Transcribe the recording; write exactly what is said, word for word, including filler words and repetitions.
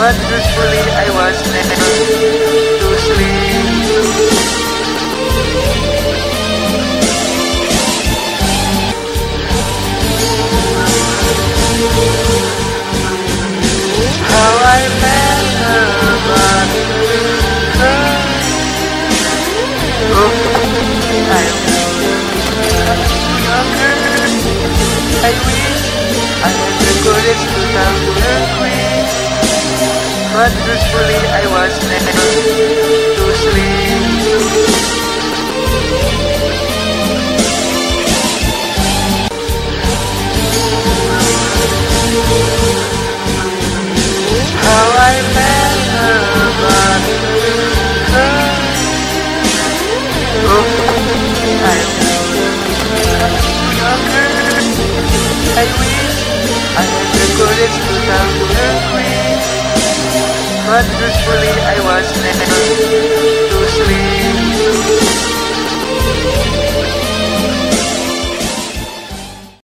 but truthfully I was never to sleep. How I met her, but her. Oh, I am younger. I wish I had the courage to tell her queen, but truthfully I was never to sleep. How I met her, but her. Oh, I am younger. I wish I had the courage to tell her queen, but truthfully I was never